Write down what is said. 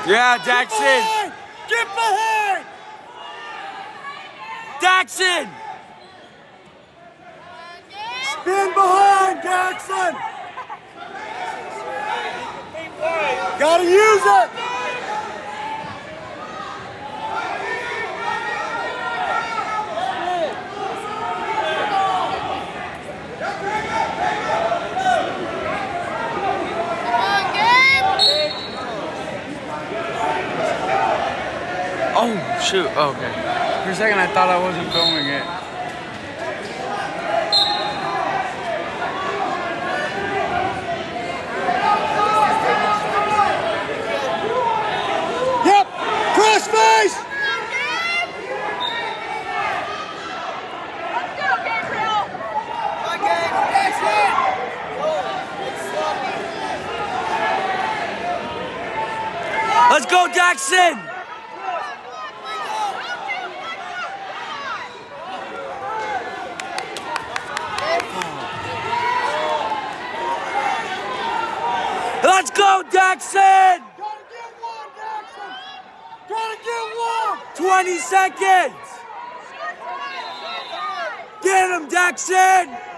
Yeah, Daxon. Get behind! Daxon. Spin behind, Daxon! Gotta use it! Oh, shoot. Oh, okay. For a second, I thought I wasn't filming it. Yep! Cross face! Let's go, Gabriel! Let's go, Daxon. Let's go, Daxon! Gotta get one, Daxon! Gotta get one! 20 seconds! Get him, Daxon!